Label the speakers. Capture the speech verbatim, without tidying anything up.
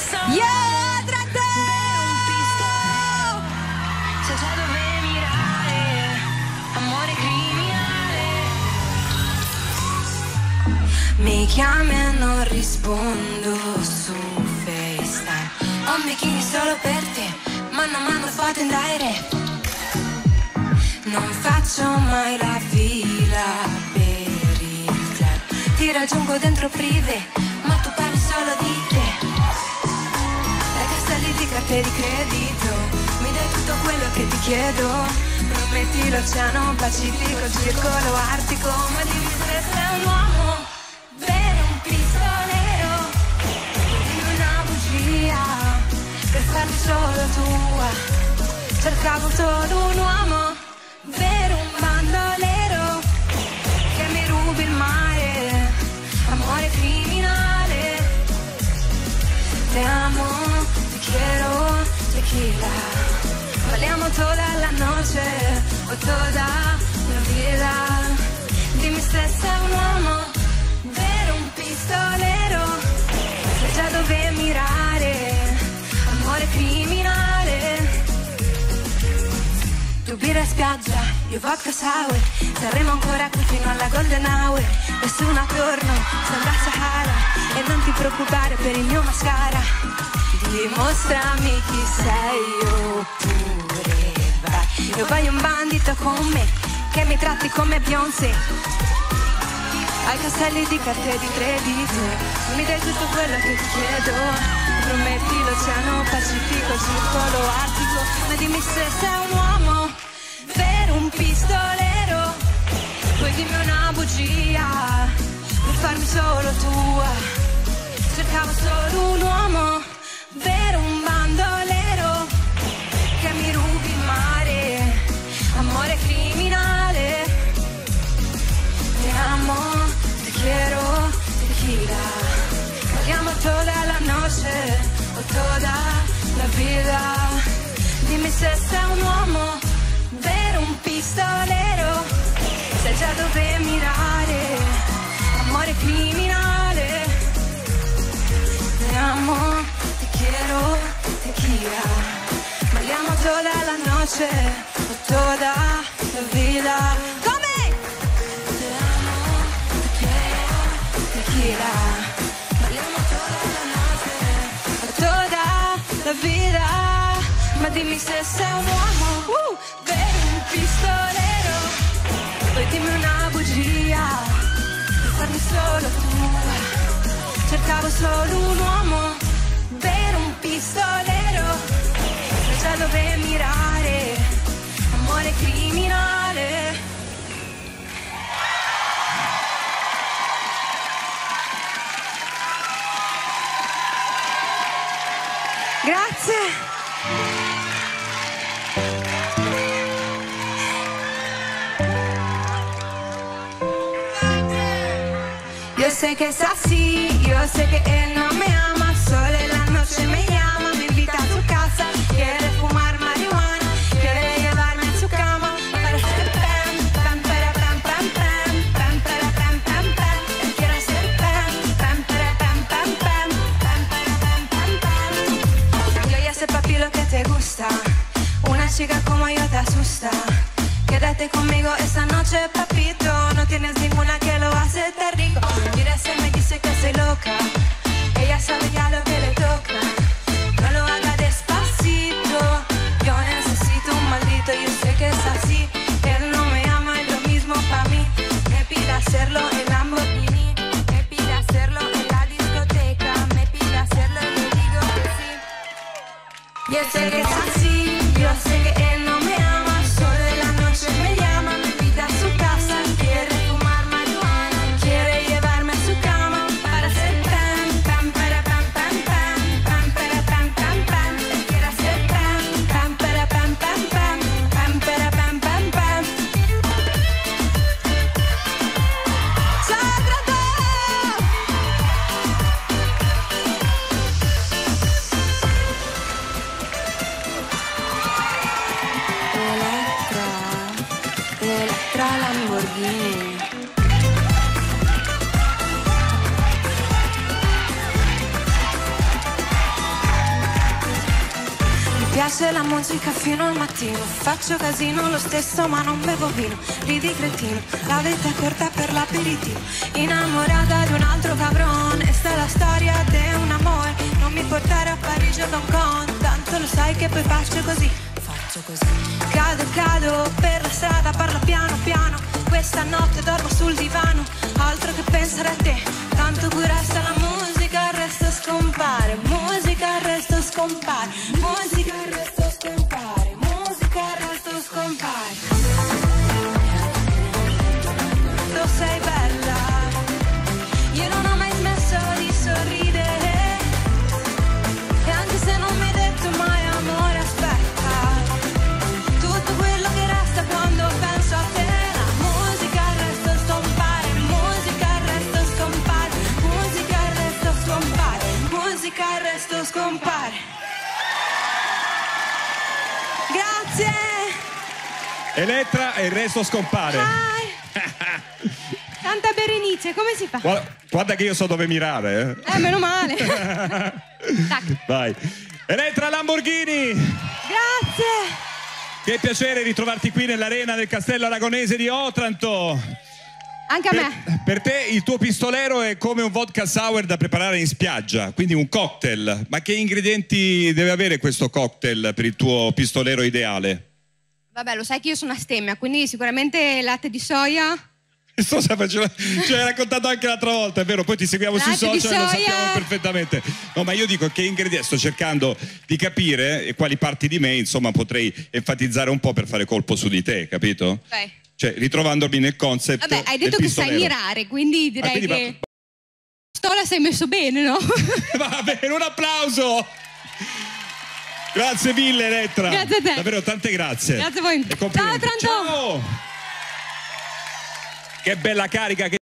Speaker 1: stessa
Speaker 2: Yeah, Trento!
Speaker 1: un pistolo, c'è già dove mirare, amore criminale. Mi chiami e non rispondo su FaceTime. Ho un bikini solo per te, ma non mando foto in direct. Non faccio mai la fila per il club. Ti raggiungo dentro prive, ma tu parli solo di te. Dai castelli di carte di credito, mi dai tutto quello che ti chiedo. Prometti l'oceano Pacifico, il circolo artico, ma dimmi se sei un uomo vero, un pistolero. Dimmi una bugia per farmi solo tua. Cercavo solo un uomo vero, un bandolero che mi rubi il mare, amore criminale. Te amo, te quiero, tequila. Balliamo toda la noche o toda la vida. Dimmi se sei un uomo vero, un pistolero. Sai già dove mirare, amore criminale. Tu birra in spiaggia, io vodka sour. Saremo ancora qui fino alla golden hour. Nessuno attorno, sembra Sahara. E non ti preoccupare per il mio mascara. Dimostrami chi sei oppure vai. Io voglio un bandito con me, che mi tratti come Beyoncé. Ai castelli di carte di credito, mi dai tutto quello che ti chiedo. Prometti l'oceano Pacifico, il circolo artico, ma dimmi se sei un uomo vero, un pistolero. Poi dimmi una bugia per farmi solo tua. Cercavo solo un uomo vero, un bandolero che mi rubi il mare, amore criminale. Te amo, te quiero, tequila. Parliamo toda la noche o toda la vida. Dimmi se sei un uomo vero, un pistolero. Sai già dove mirare, amore criminale. Te amo, te quiero, tequila. Parliamo toda la noche o toda la vida. Come? Te amo, te quiero, tequila. Parliamo toda la noche o toda la vida. Ma dimmi se sei un uomo uh, vero, un pistolero. Poi dimmi una bugia per farmi solo tua. Cercavo solo un uomo vero, un pistolero. Sai già dove mirare, amore criminale. Grazie. Yo sé que es así, yo sé que él no me ama. Solo en la noche me llama, me invita a su casa. Quiere fumar marihuana, quiere llevarme a su cama para hacer pam, pam, para pam, pam, pam, pam, para pam, pam, pam. Él quiere hacer pam, pam, para pam, pam, pam, pam, para pam, pam, pam. Yo ya sé, papi, lo que te gusta. Una chica como yo te asusta. Quédate conmigo esta noche, papito. No tienes ninguna que lo hace tan rico. Mira, se me dice que soy loca. Ella sabe ya lo que le toca. No lo haga despacito. Yo necesito un maldito. Yo sé que es así. Él no me ama, es lo mismo para mí. Me pide hacerlo en Lamborghini. Me pide hacerlo en la discoteca. Me pide hacerlo y le digo que sí. Yo sé que es así. Yo sé que él no me ama. Solo en la noche me llama. Me invita a su casa. Quiere fumar marihuana. Quiere llevarme a su cama para hacer pam, pam, para pam, pam, pam, pam, para pam, pam, pam. Él quiere hacer pam, pam, para pam, pam, pam, pam, para pam, pam, pam. ¡Sácate! piace la musica fino al mattino, faccio casino lo stesso ma non bevo vino, ridi cretino, la vita è corta per l'aperitivo, innamorata di un altro cabrone, sta è la storia di un amore, non mi portare a Parigi o Hong Kong, tanto lo sai che poi faccio così, faccio così, cado cado per la strada, parlo piano piano, questa notte dormo sul divano, altro che pensare a te, tanto cura sta la musica, il resto scompare, musica, il resto scompare, musica, il resto scompare, musica, il resto scompare. Tu sei bella, io non ho mai smesso di sorridere, e anche se non mi hai detto mai amore, aspetta, tutto quello che resta quando penso a te. Musica, il resto scompare. Grazie.
Speaker 2: Elettra e il resto scompare.
Speaker 1: Santa Berenice, come si fa?
Speaker 2: Guarda, guarda che io so dove mirare.
Speaker 1: Eh, eh meno male.
Speaker 2: Vai. Elettra Lamborghini.
Speaker 1: Grazie.
Speaker 2: Che piacere ritrovarti qui nell'arena del Castello Aragonese di Otranto.
Speaker 1: Anche a
Speaker 2: per,
Speaker 1: me.
Speaker 2: Per te il tuo pistolero è come un vodka sour da preparare in spiaggia, quindi un cocktail. Ma che ingredienti deve avere questo cocktail per il tuo pistolero ideale?
Speaker 1: Vabbè, lo sai che io sono astemia, quindi sicuramente latte di soia.
Speaker 2: Sto sapendo, ce l'hai raccontato anche l'altra volta, è vero? Poi ti seguiamo
Speaker 1: latte
Speaker 2: sui social e lo sappiamo perfettamente. No, ma io dico che ingredienti, sto cercando di capire quali parti di me, insomma, potrei enfatizzare un po' per fare colpo su di te, capito?
Speaker 1: Ok.
Speaker 2: Cioè, ritrovandomi nel concept.
Speaker 1: Vabbè, hai detto che sai mirare, quindi direi ah, quindi che va... Stola sei messo bene, no?
Speaker 2: Va bene, un applauso! Grazie mille, Elettra.
Speaker 1: Grazie a te.
Speaker 2: Davvero, tante grazie.
Speaker 1: Grazie a voi.
Speaker 2: E complimenti.
Speaker 1: Ciao, Otranto.
Speaker 2: Ciao! Che bella carica che